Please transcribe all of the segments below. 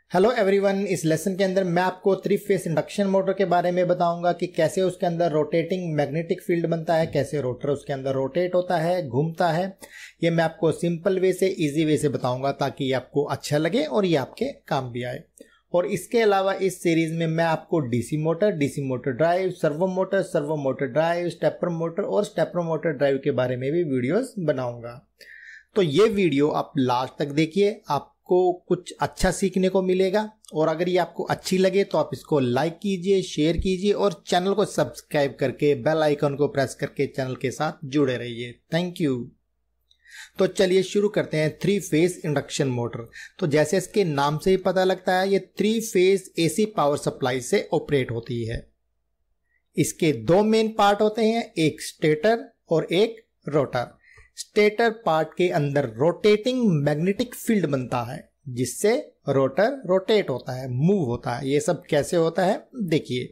Hello everyone, इस lesson के अंदर मैं आपको थ्री फेस इंडक्शन मोटर के बारे में बताऊंगा कि कैसे उसके अंदर रोटेटिंग मैग्नेटिक फील्ड बनता है, कैसे रोटर उसके अंदर रोटेट होता है, घूमता है। ये मैं आपको सिंपल वे से, इजी वे से बताऊंगा ताकि ये आपको अच्छा लगे और ये आपके काम भी आए। और इसके अलावा इस सीरीज में मैं आपको DC motor drive, servo motor drive, stepper motor और स्टेपर मोटर ड्राइव के बारे में भी वीडियोस बनाऊंगा। तो ये वीडियो आप लास्ट तक देखिए, आपको कुछ अच्छा सीखने को मिलेगा। और अगर ये आपको अच्छी लगे तो आप इसको लाइक कीजिए, शेयर कीजिए और चैनल को सब्सक्राइब करके बेल आइकन को प्रेस करके चैनल के साथ जुड़े रहिए। Thank you. तो चलिए शुरू करते हैं थ्री फेस इंडक्शन मोटर। तो जैसे इसके नाम से ही पता लगता है, ये three phase AC power supply से ऑपरेट होती है। इसके दो मेन पार्ट होते हैं, एक स्टेटर और एक रोटर। स्टेटर पार्ट के अंदर रोटेटिंग मैग्नेटिक फील्ड बनता है जिससे रोटर रोटेट होता है, मूव होता है। ये सब कैसे होता है देखिए,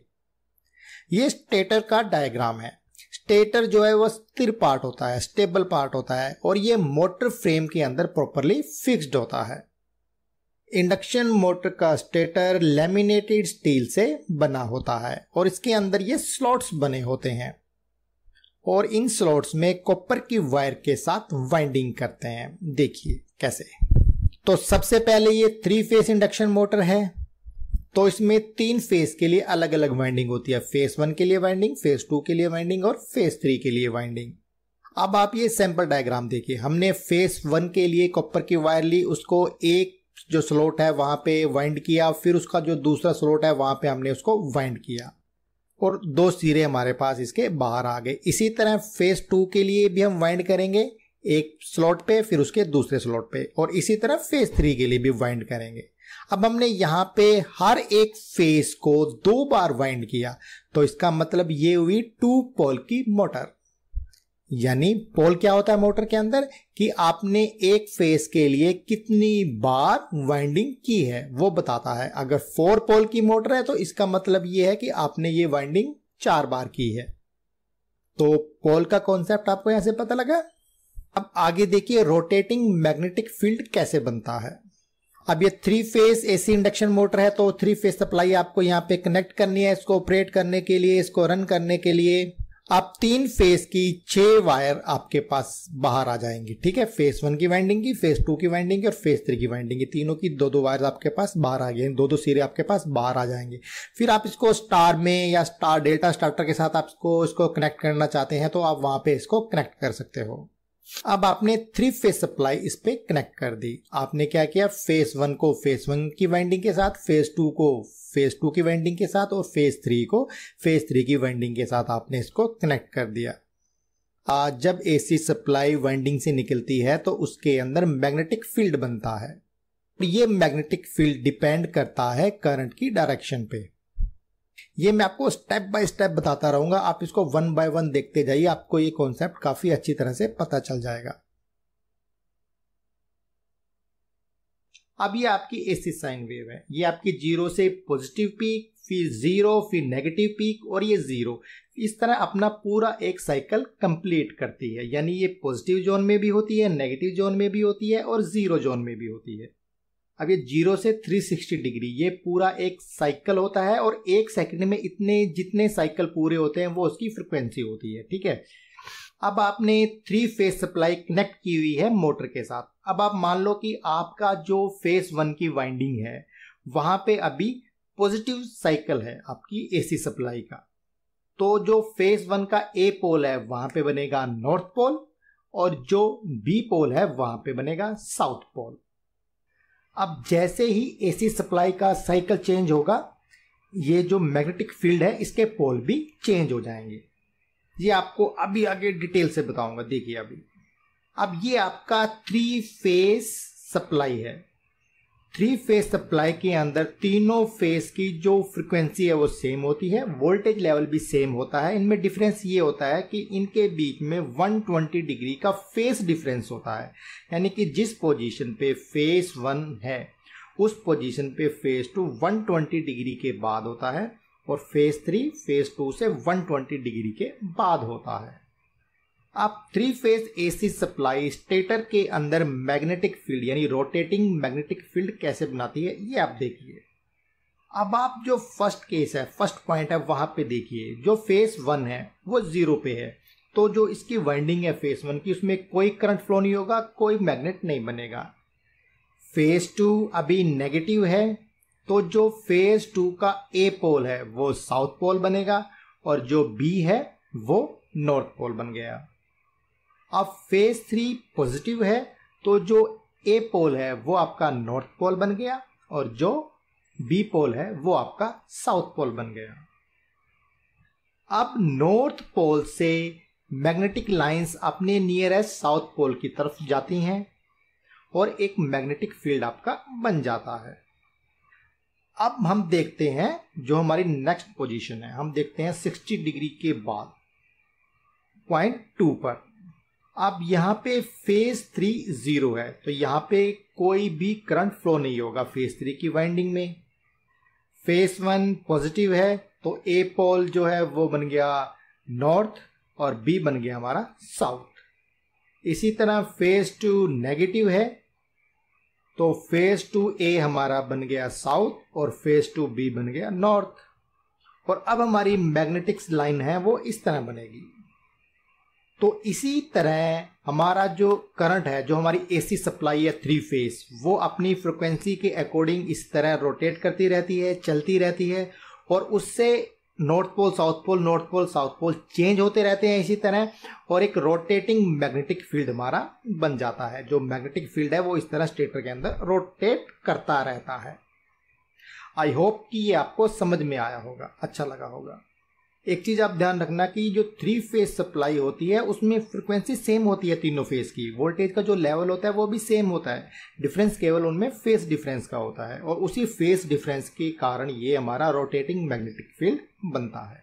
ये स्टेटर का डायग्राम है। स्टेटर जो है वो स्थिर पार्ट होता है, स्टेबल पार्ट होता है और ये मोटर फ्रेम के अंदर प्रॉपरली फिक्स्ड होता है। इंडक्शन मोटर का स्टेटर लैमिनेटेड स्टील से बना होता है और इसके अंदर ये स्लॉट्स बने होते हैं और इन स्लॉट्स में कॉपर की वायर के साथ वाइंडिंग करते हैं। देखिए कैसे। तो सबसे पहले ये थ्री फेस इंडक्शन मोटर है, तो इसमें तीन फेस के लिए अलग अलग वाइंडिंग होती है। फेस 1 के लिए वाइंडिंग, फेस 2 के लिए वाइंडिंग और फेस 3 के लिए वाइंडिंग। अब आप ये सैंपल डायग्राम देखिए। हमने फेस 1 के लिए कॉपर की वायर ली, उसको एक जो स्लॉट है वहां पे वाइंड किया, फिर उसका जो दूसरा स्लॉट है वहां पे हमने उसको वाइंड किया और दो सिरे हमारे पास इसके बाहर आ गए। इसी तरह फेस 2 के लिए भी हम वाइंड करेंगे, एक स्लॉट पे फिर उसके दूसरे स्लॉट पे, और इसी तरह फेस 3 के लिए भी वाइंड करेंगे। अब हमने यहां पे हर एक फेस को 2 बार वाइंड किया, तो इसका मतलब ये हुई 2 पोल की मोटर। यानी पोल क्या होता है मोटर के अंदर, कि आपने एक फेस के लिए कितनी बार वाइंडिंग की है वो बताता है। अगर 4 पोल की मोटर है तो इसका मतलब ये है कि आपने ये वाइंडिंग 4 बार की है। तो पोल का कॉन्सेप्ट आपको यहां से पता लगा। अब आगे देखिए रोटेटिंग मैग्नेटिक फील्ड कैसे बनता है। अब ये three phase AC induction motor है, तो थ्री फेस सप्लाई आपको यहाँ पे कनेक्ट करनी है। इसको ऑपरेट करने के लिए, इसको रन करने के लिए आप 3 फेस की 6 वायर आपके पास बाहर आ जाएंगी। ठीक है, फेस 1 की वाइंडिंग की, फेस 2 की वाइंडिंग की और फेस 3 की वाइंडिंग की, तीनों की 2-2 वायर आपके पास बाहर आ गए, 2-2 सिरे आपके पास बाहर आ जाएंगे। फिर आप इसको स्टार में या स्टार डेल्टा स्टार्टर के साथ आप इसको कनेक्ट करना चाहते हैं तो आप वहां पे इसको कनेक्ट कर सकते हो। अब आपने थ्री फेस सप्लाई इस पे कनेक्ट कर दी। आपने क्या किया, फेस 1 को फेस 1 की वाइंडिंग के साथ, फेस 2 को फेस 2 की वाइंडिंग के साथ और फेस 3 को फेस 3 की वाइंडिंग के साथ आपने इसको कनेक्ट कर दिया। जब एसी सप्लाई वाइंडिंग से निकलती है तो उसके अंदर मैग्नेटिक फील्ड बनता है। ये मैग्नेटिक फील्ड डिपेंड करता है करंट की डायरेक्शन पे। ये मैं आपको स्टेप बाय स्टेप बताता रहूंगा, आप इसको 1 बाय 1 देखते जाइए, आपको ये कॉन्सेप्ट काफी अच्छी तरह से पता चल जाएगा। अब ये आपकी एसी साइन वेव है। ये आपकी 0 से पॉजिटिव पीक, फिर 0, फिर नेगेटिव पीक और ये 0। इस तरह अपना पूरा एक साइकिल कंप्लीट करती है। यानी ये पॉजिटिव जोन में भी होती है, नेगेटिव जोन में भी होती है और 0 जोन में भी होती है। अब ये 0 से 360 डिग्री ये पूरा एक साइकिल होता है और 1 सेकंड में इतने जितने साइकिल पूरे होते हैं वो उसकी फ्रिक्वेंसी होती है। ठीक है, अब आपने 3 फेस सप्लाई कनेक्ट की हुई है मोटर के साथ। अब आप मान लो कि आपका जो फेस 1 की वाइंडिंग है वहां पे अभी पॉजिटिव साइकिल है आपकी एसी सप्लाई का, तो जो फेस 1 का ए पोल है वहां पे बनेगा नॉर्थ पोल और जो बी पोल है वहां पे बनेगा साउथ पोल। अब जैसे ही एसी सप्लाई का साइकिल चेंज होगा, ये जो मैग्नेटिक फील्ड है इसके पोल भी चेंज हो जाएंगे। ये आपको अभी आगे डिटेल से बताऊंगा। देखिए अब ये आपका 3 फेस सप्लाई है। 3 फेस सप्लाई के अंदर तीनों फेस की जो फ्रीक्वेंसी है वो सेम होती है, वोल्टेज लेवल भी सेम होता है। इनमें डिफरेंस ये होता है कि इनके बीच में 120 डिग्री का फेस डिफरेंस होता है। यानी कि जिस पोजीशन पे फेस 1 है उस पोजीशन पे फेस 2 120 डिग्री के बाद होता है और फेस 3 फेस 2 से 120 डिग्री के बाद होता है। आप 3 फेज एसी सप्लाई स्टेटर के अंदर मैग्नेटिक फील्ड यानी रोटेटिंग मैग्नेटिक फील्ड कैसे बनाती है ये आप देखिए। अब आप जो फर्स्ट केस है, फर्स्ट पॉइंट है, वहां पे देखिए जो फेज 1 है वो 0 पे है, तो जो इसकी वाइंडिंग है फेज 1 की उसमें कोई करंट फ्लो नहीं होगा, कोई मैग्नेट नहीं बनेगा। फेज 2 अभी नेगेटिव है, तो जो फेज 2 का ए पोल है वो साउथ पोल बनेगा और जो बी है वो नॉर्थ पोल बन गया। अब फेज 3 पॉजिटिव है, तो जो ए पोल है वो आपका नॉर्थ पोल बन गया और जो बी पोल है वो आपका साउथ पोल बन गया। अब नॉर्थ पोल से मैग्नेटिक लाइंस अपने नियरेस्ट साउथ पोल की तरफ जाती हैं और एक मैग्नेटिक फील्ड आपका बन जाता है। अब हम देखते हैं जो हमारी नेक्स्ट पोजीशन है, हम देखते हैं 60 डिग्री के बाद पॉइंट 2 पर। अब यहाँ पे फेज 3 0 है, तो यहाँ पे कोई भी करंट फ्लो नहीं होगा फेज 3 की वाइंडिंग में। फेज 1 पॉजिटिव है, तो ए पोल जो है वो बन गया नॉर्थ और बी बन गया हमारा साउथ। इसी तरह फेज 2 नेगेटिव है, तो फेज 2 ए हमारा बन गया साउथ और फेज 2 बी बन गया नॉर्थ। और अब हमारी मैग्नेटिक लाइन है वो इस तरह बनेगी। तो इसी तरह हमारा जो करंट है, जो हमारी एसी सप्लाई है 3 फेज, वो अपनी फ्रिक्वेंसी के अकॉर्डिंग इस तरह रोटेट करती रहती है, चलती रहती है और उससे north pole south pole, north pole south pole change होते रहते हैं इसी तरह, और एक रोटेटिंग मैग्नेटिक फील्ड हमारा बन जाता है। जो मैग्नेटिक फील्ड है वो इस तरह स्टेटर के अंदर रोटेट करता रहता है। आई होप कि ये आपको समझ में आया होगा, अच्छा लगा होगा। एक चीज आप ध्यान रखना कि जो 3 फेज सप्लाई होती है उसमें फ्रिक्वेंसी सेम होती है तीनों फेज की, वोल्टेज का जो लेवल होता है वो भी सेम होता है, डिफरेंस केवल उनमें फेज डिफरेंस का होता है और उसी फेज डिफरेंस के कारण ये हमारा रोटेटिंग मैग्नेटिक फील्ड बनता है।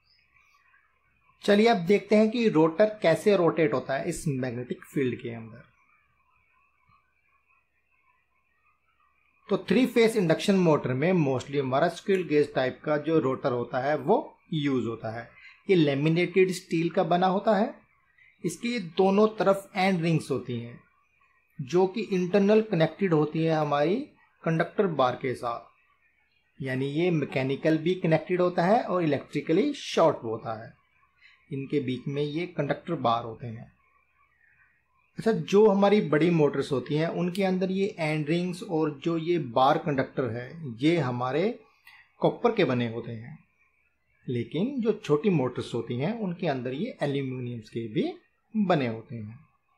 चलिए अब देखते हैं कि रोटर कैसे रोटेट होता है इस मैग्नेटिक फील्ड के अंदर। तो 3 फेज इंडक्शन मोटर में मोस्टली हमारा स्क्विरल केज टाइप का जो रोटर होता है वो यूज होता है। ये लेमिनेटेड स्टील का बना होता है। इसकी दोनों तरफ एंड रिंग्स होती हैं जो कि इंटरनल कनेक्टेड होती है हमारी कंडक्टर बार के साथ, यानी ये मैकेनिकल भी कनेक्टेड होता है और इलेक्ट्रिकली शॉर्ट होता है। इनके बीच में ये कंडक्टर बार होते हैं। अच्छा, जो हमारी बड़ी मोटर्स होती हैं उनके अंदर ये एंड रिंग्स और जो ये बार कंडक्टर है ये हमारे कॉपर के बने होते हैं, लेकिन जो छोटी मोटर्स होती हैं उनके अंदर ये एल्यूमिनियम के भी बने होते हैं।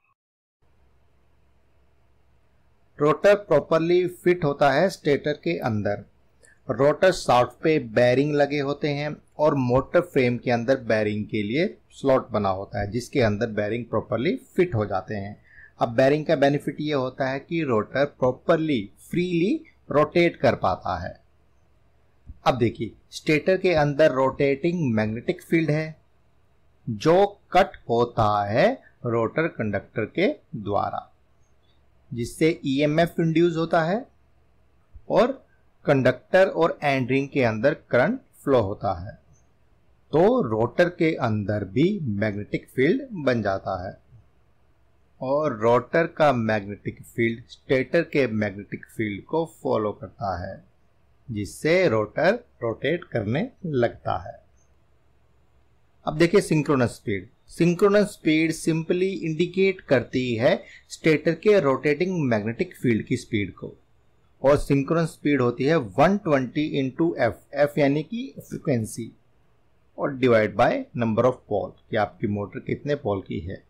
रोटर प्रॉपरली फिट होता है स्टेटर के अंदर। रोटर शाफ्ट पे बेरिंग लगे होते हैं और मोटर फ्रेम के अंदर बेरिंग के लिए स्लॉट बना होता है जिसके अंदर बेरिंग प्रॉपरली फिट हो जाते हैं। अब बेरिंग का बेनिफिट ये होता है कि रोटर प्रॉपरली फ्रीली रोटेट कर पाता है। अब देखिए, स्टेटर के अंदर रोटेटिंग मैग्नेटिक फील्ड है जो कट होता है रोटर कंडक्टर के द्वारा, जिससे ईएमएफ इंड्यूस होता है और कंडक्टर और एंड रिंग के अंदर करंट फ्लो होता है। तो रोटर के अंदर भी मैग्नेटिक फील्ड बन जाता है और रोटर का मैग्नेटिक फील्ड स्टेटर के मैग्नेटिक फील्ड को फॉलो करता है, जिससे रोटर रोटेट करने लगता है। अब देखिए synchronous speed. Synchronous speed simply indicate करती है स्टेटर के रोटेटिंग मैग्नेटिक फील्ड की स्पीड को, और सिंक्रोनस स्पीड होती है 120 इंटू एफ यानी कि फ्रिक्वेंसी, और divide by number of pole कि आपकी मोटर कितने पोल की है।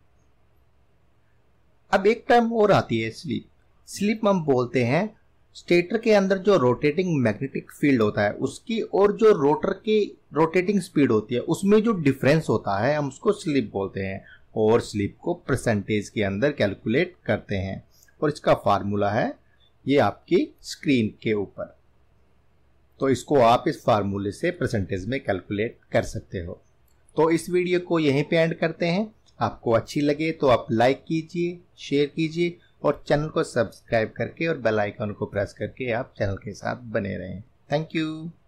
अब एक टर्म और आती है स्लिप। स्लिप हम बोलते हैं स्टेटर के अंदर जो रोटेटिंग मैग्नेटिक फील्ड होता है उसकी और जो रोटर की रोटेटिंग स्पीड होती है उसमें जो डिफरेंस होता है हम उसको स्लिप बोलते हैं, और स्लिप को परसेंटेज के अंदर कैलकुलेट करते हैं, और इसका फार्मूला है ये आपकी स्क्रीन के ऊपर। तो इसको आप इस फार्मूले से परसेंटेज में कैलकुलेट कर सकते हो। तो इस वीडियो को यहीं पे एंड करते हैं। आपको अच्छी लगे तो आप लाइक कीजिए, शेयर कीजिए और चैनल को सब्सक्राइब करके और बेल आइकन को प्रेस करके आप चैनल के साथ बने रहें। Thank you.